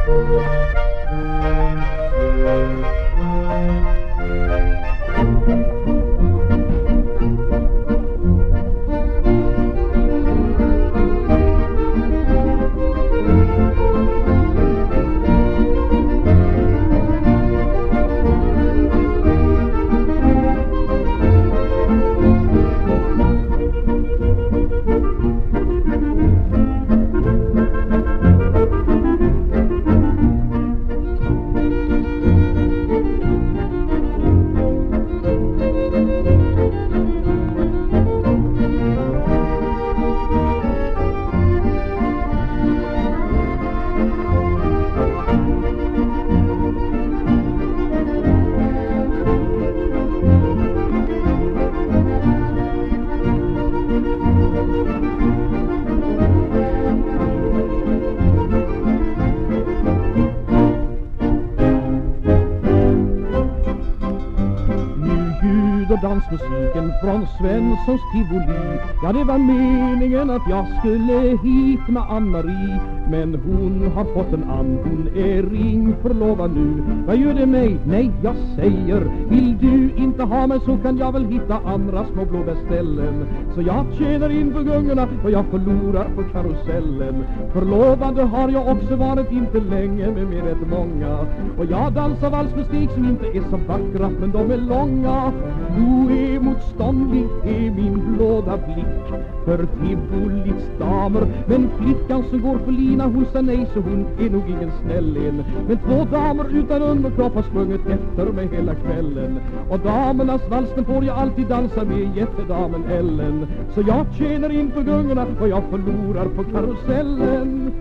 Dansmusiken från Svenssons tivoli. Ja, det var meningen att jag skulle hit med Ann-Marie, men hon har fått en and, hon är ringförlovad nu. Vad gör det mig? Nej, jag säger, vill du inte ha mig så kan jag väl hitta andra små blåa ställen. Så jag tjänar in på gungorna och jag förlorar på karusellen. Förlovande har jag också varit inte länge men med rätt många. Och jag dansar vals med steg som inte är så vackra men de är långa. Oemotståndlig är min blåda blick för tivolits damer. Men flickan som går för lina hon sa nej så hon är nog ingen snällin. Men två damer utan underkropp har sprungit efter mig hela kvällen. Och damernas vals den får jag alltid dansa med jättedamen Ellen. Så jag tjänar in på gungorna och jag förlorar på karusellen.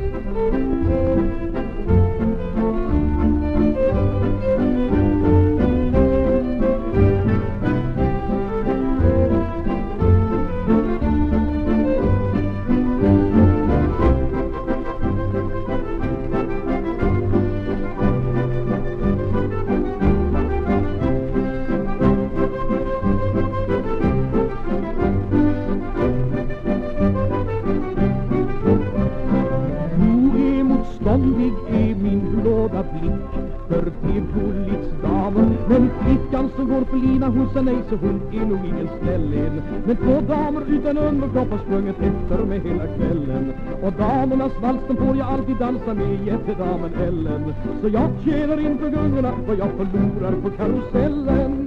Oemotståndlig är min blåda blick för tivolits damer. Men flickan som går för lina hon sa nej så hon är nog ingen snällin. Men två damer utan underkropp har sprungit efter mig hela kvällen. Och damernas vals den får jag alltid dansa med jättedamen Ellen. Så jag tjänar in på gungorna och jag förlorar på karusellen.